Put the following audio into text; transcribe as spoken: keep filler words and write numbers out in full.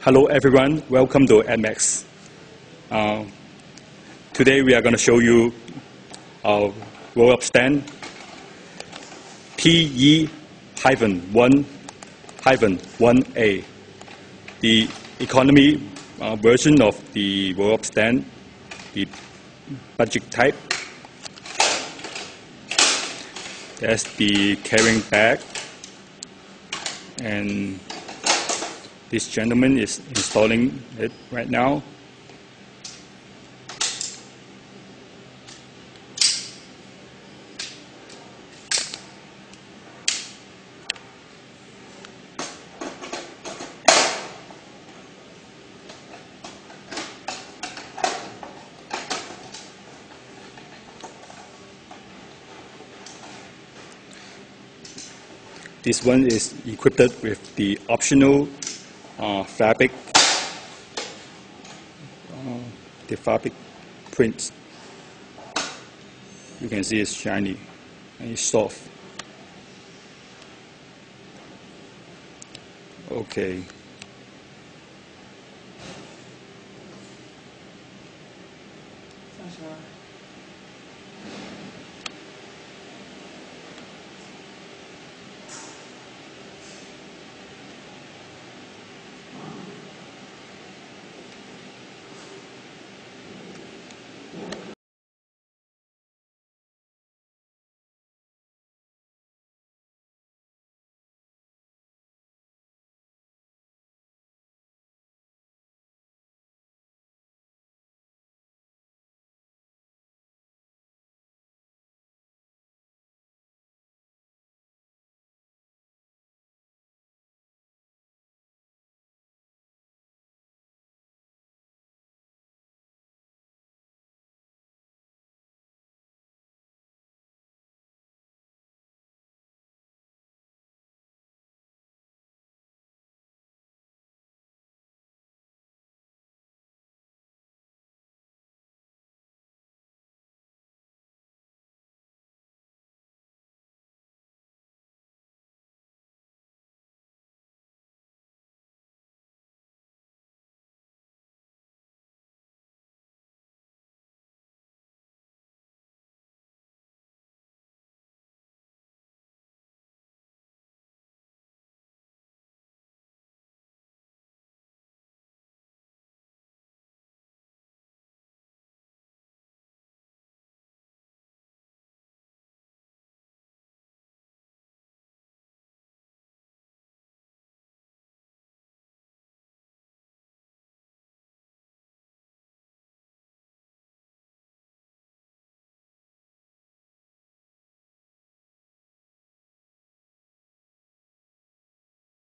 Hello everyone, welcome to AdMax. Uh, today we are going to show you our roll-up stand T E one one A, the economy uh, version of the roll-up stand, the budget type. That's the carrying bag, and this gentleman is installing it right now. This one is equipped with the optional uh, fabric, uh, the fabric print. You can see it's shiny and it's soft. Okay.